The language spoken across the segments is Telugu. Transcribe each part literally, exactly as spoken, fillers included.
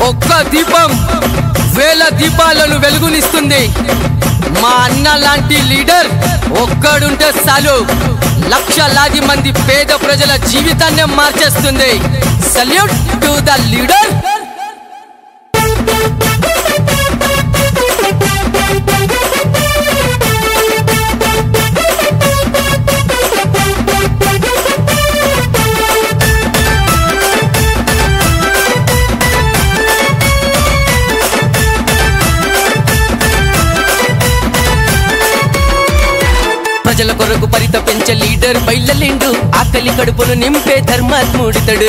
ఒక్క దీపం వేల దీపాలను వెలుగునిస్తుంది. మా అన్న లాంటి లీడర్ ఒక్కడుంటే చాలు లక్షలాది మంది పేద ప్రజల జీవితాన్ని మార్చేస్తుంది. Salute to the leader. ప్రజల కొరకు పరితపించే లీడర్ బయలుదేరిండు. ఆకలి కడుపును నింపే ధర్మాత్ముడితడు.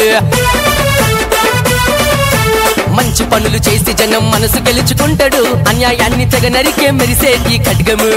మంచి పనులు చేసి జనం మనసు గెలుచుకుంటాడు. అన్యాయాన్ని తెగ నరికే మెరిసేటి ఖడ్గము.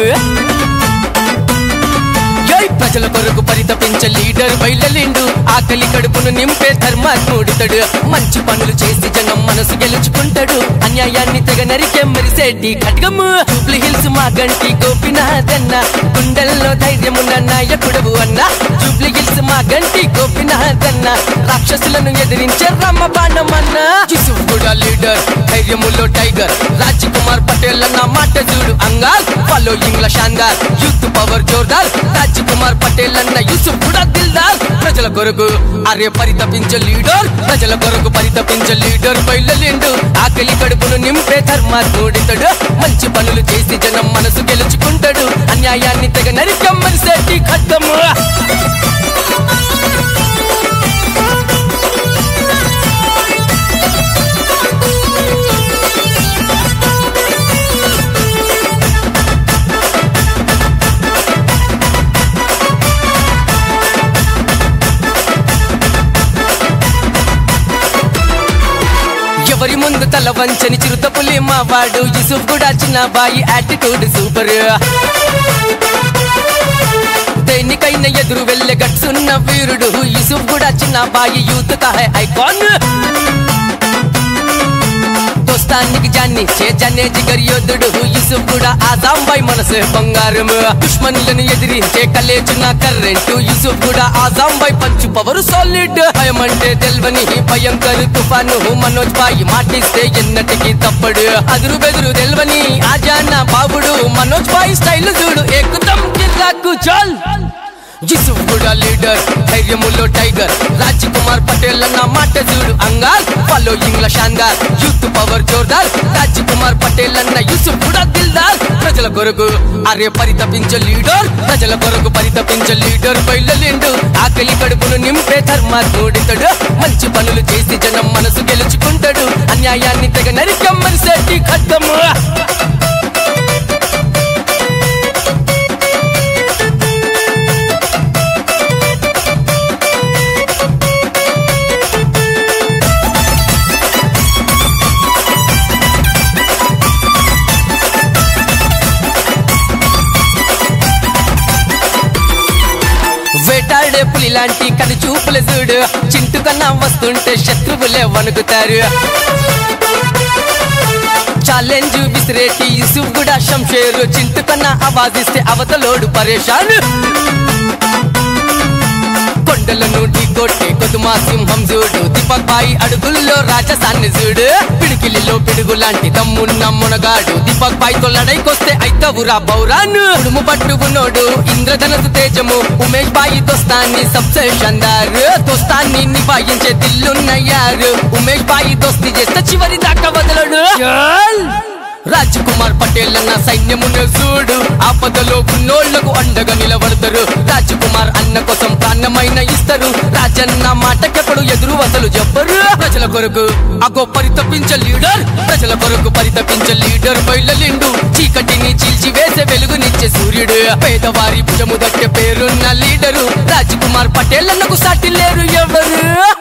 ప్రజల కొరకు పరితపించే లీడర్ బయలుదేరిండు. ఆకలి కడుపును నింపే ధర్మాత్ముడితడు. మంచి పనులు చేసి జనం మనసు గెలుచుకుంటాడు. అన్యాయాన్ని తెగ నరికే మెరిసేటి ఖడ్గము. జూబ్లీ హిల్స్ మా గంటి గోపినాథన్న, గుండెల్లో ధైర్యమున్న నాయకుడవు అన్న. జూబ్లీ హిల్స్ మా గంటి గోపినాథన్న, రాక్షసులను ఎదిరించే రమ్మ బాణమన్న. యూసుఫ్గూడ లీడర్ ధైర్యములో టైగర్. రాజ్ కుమార్ పటేల్ అన్న మాట చూడు అంగాల్. ఫాలోయింగ్ ల షాందార్, యూత్ పవర్ జోర్దార్. రాజ్ కుమార్ పటేల్ అన్న యూసుఫ్గూడ దిల్దార్. ప్రజల కొరకు అరే పరితపించే లీడర్. ప్రజల కొరకు పరితపించే లీడర్ బయలుదేరిండు. ఆకలి కడుపును నింపే ధర్మాత్ముడితడు. మంచి పనులు చేసి జనం మనసు గెలుచుకుంటాడు. అన్యాయాన్ని తెగ నరికే మెరిసేటి ఖడ్గము. ఎవరి ముందు తల వంచని చిరుత పులి మావాడు. యూసుఫ్గూడ చిన్న బాయి యాటిట్యూడ్ సూపర్. దేనికైనా ఎదురు వెళ్ళే గట్సున్న వీరుడు. యూసుఫ్గూడ చిన్న బాయి యూత్ కా హై ఐకాన్. దోస్తానికి జాన్ని చే జానే జిగర్ యోధుడు. యూసుఫ్గూడ ఆజాం బాయ్ మనసే బంగారం. దుష్మన్లను ఎదిరించే కలేచున్న కర్రెంటు. యూసుఫ్గూడ ఆజాం బాయ్ పంచు పవర్ సాలిడ్. భయం అంటే తెల్వని భయంకర్ తుఫాను. మనోజ్ బాయ్ మాటిస్తే ఎన్నటికి తప్పడు. అదురు బెదురు తెల్వని ఆజాన్న బాబుడు. మనోజ్ బాయ్ స్టైల్ చూడు ఏకదం కిర్రాకు చల్. యూసుఫ్గూడ లీడర్ ధైర్యములో టైగర్. రాజ్ కుమార్ పటేల్ అన్న మాట చూడు అంగాల్. ఫాలోయింగ్ ల షాందార్, యూత్ పవర్ జోర్దార్. రాజ్ కుమార్ పటేల్ అన్న యూసుఫ్గూడ దిల్దార్. ప్రజల కొరకు అరే పరితపించే లీడర్. ప్రజల కొరకు పరితపించే లీడర్ బయలుదేరిండు. ఆకలి కడుపును నింపే ధర్మాత్ముడితడు. మంచి పనులు చేసి జనం మనసు గెలుచుకుంటాడు. అన్యాయాన్ని తెగ నరికే మెరిసేటి ఖడ్గము. వేటాడే పులి లాంటి కను చూపుల చూడు. చింటు కన్నా వస్తుంటే శత్రువులే వణుకుతారు. ఛాలెంజ్ విసిరేటి యూసుఫ్గూడ శంషేరు. చింటు కన్నా ఆవాజిస్తే అవతలోడు పరేషాన్. కొండలను ఢీకొట్టే కొదుమా సింహం చూడు. దీపక్ బాయి అడుగుల్లో రాజసాన్ని చూడు. పిడికిలిలో పిడుగు లాంటి తమ్మున్న మునగాడు. దీపక్ బాయ్ తో లడైకొస్తే అయితవురా బౌరాను. ఉడుము పట్టు ఉన్నోడు ఇంద్రధనసు తేజము. ఉమేష్ బాయి దోస్తాన్ని సబ్సే షందారు. దోస్తాన్ని నిభాయించే దిల్లున్నయ్యారు. ఉమేష్ బాయి దోస్తి చేస్తే చివరి దాకా వదలడు. రాజ్ కుమార్ పటేల్ అన్న సైన్యమును చూడు. ఆపదలో ఉన్నోళ్లకు అండగా నిలబడతారు. రాజ్ కుమార్ అన్న కోసం ప్రాణమైన ఇస్తారు. రాజన్న మాటకెప్పుడు ఎదురు అసలు చెప్పరు. ప్రజల కొరకు అగో పరితపించే లీడర్. ప్రజల కొరకు పరితపించే లీడర్ బయలుదేరిండు. చీకటిని చీల్చి వేసే వెలుగునిచ్చే సూర్యుడు. పేదవారి భుజము దట్టే పేరున్న లీడరు. రాజ్ కుమార్ పటేల్ అన్నకు సాటి లేరు ఎవరు.